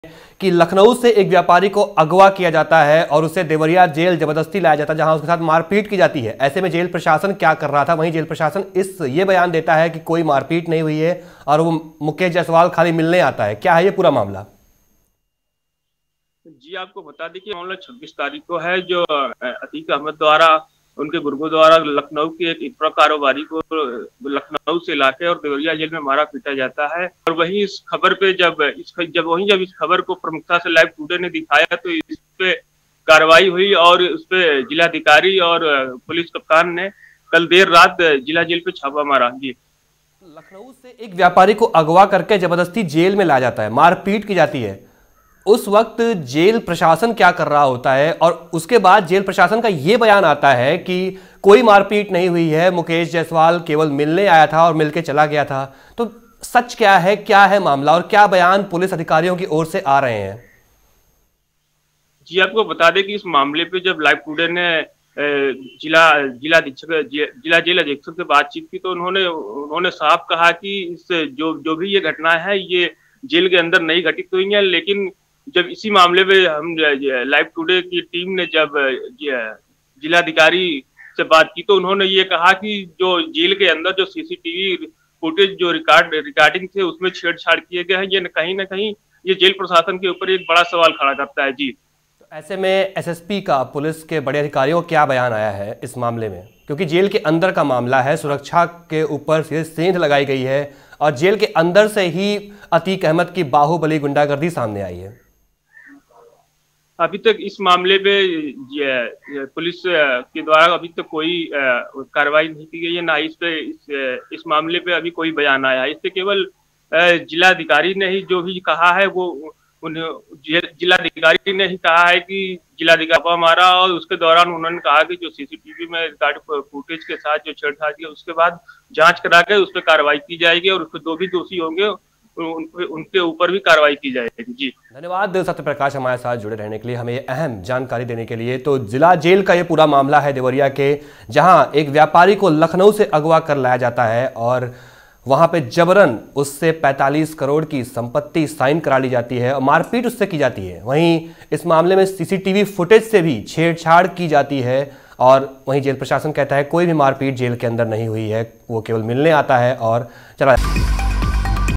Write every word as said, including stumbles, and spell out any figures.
कि लखनऊ से एक व्यापारी को अगवा किया जाता है और उसे देवरिया जेल जबरदस्ती लाया जाता है, जहां उसके साथ मारपीट की जाती है। ऐसे में जेल प्रशासन क्या कर रहा था? वहीं जेल प्रशासन इस ये बयान देता है कि कोई मारपीट नहीं हुई है और वो मुकेश जायसवाल खाली मिलने आता है। क्या है ये पूरा मामला? जी, आपको बता दें कि मामला छब्बीस तारीख को है, जो अतीक अहमद द्वारा उनके गुर्गों द्वारा लखनऊ के एक इतरा कारोबारी को लखनऊ से लाके और देवरिया जेल में मारा पीटा जाता है। और वहीं इस खबर पे जब इस जब वहीं जब इस खबर को प्रमुखता से लाइव टुडे ने दिखाया तो इस पे कार्रवाई हुई और उस पे जिलाधिकारी और पुलिस कप्तान ने कल देर रात जिला जेल पे छापा मारा। जी, लखनऊ से एक व्यापारी को अगवा करके जबरदस्ती जेल में लाया जाता है, मारपीट की जाती है। उस वक्त जेल प्रशासन क्या कर रहा होता है? और उसके बाद जेल प्रशासन का यह बयान आता है कि कोई मारपीट नहीं हुई है, मुकेश जायसवाल केवल मिलने आया था और मिलके चला गया था। तो सच क्या है, क्या है मामला और क्या बयान पुलिस अधिकारियों की ओर से आ रहे हैं? जी, आपको बता दें कि इस मामले पे जब लाइव टुडे ने जिला जिला अधीक्षक जिला जेल अधीक्षक से बातचीत की तो उन्होंने उन्होंने साफ कहा कि इस जो जो भी ये घटना है ये जेल के अंदर नहीं घटित हुई है। लेकिन जब इसी मामले में हम लाइव टुडे की टीम ने जब जिलाधिकारी से बात की तो उन्होंने ये कहा कि जो जेल के अंदर जो सीसीटीवी फुटेज जो रिकॉर्ड रिकॉर्डिंग थे उसमें छेड़छाड़ किए गए हैं, ये कहीं ना कहीं ये जेल प्रशासन के ऊपर एक बड़ा सवाल खड़ा करता है। जी, तो ऐसे में एसएसपी का, पुलिस के बड़े अधिकारियों का क्या बयान आया है इस मामले में? क्योंकि जेल के अंदर का मामला है, सुरक्षा के ऊपर सीधे सेंध लगाई गई है और जेल के अंदर से ही अतीक अहमद की बाहुबली गुंडागर्दी सामने आई है। अभी तक इस मामले में पुलिस के द्वारा अभी तक कोई कार्रवाई नहीं की गई है, ना इस पे इस, इस मामले पे अभी कोई बयान आया है। इससे केवल जिलाधिकारी ने ही जो भी कहा है वो उन जिलाधिकारी ने ही कहा है कि जिलाधिकारी मारा और उसके दौरान उन्होंने कहा कि जो सीसीटीवी में रिकॉर्ड फुटेज के साथ जो छेड़छाड़ की उसके बाद जांच करा के उस पर कार्रवाई की जाएगी और उसके दो भी दोषी होंगे उन, उनके ऊपर भी कार्रवाई की जाएगी। जी, धन्यवाद सत्यप्रकाश हमारे साथ जुड़े रहने के लिए, हमें अहम जानकारी देने के लिए। तो जिला जेल का ये पूरा मामला है देवरिया के, जहां एक व्यापारी को लखनऊ से अगवा कर लाया जाता है और वहां पे जबरन उससे पैंतालीस करोड़ की संपत्ति साइन करा ली जाती है और मारपीट उससे की जाती है। वहीं इस मामले में सीसीटीवी फुटेज से भी छेड़छाड़ की जाती है और वहीं जेल प्रशासन कहता है कोई भी मारपीट जेल के अंदर नहीं हुई है, वो केवल मिलने आता है और चला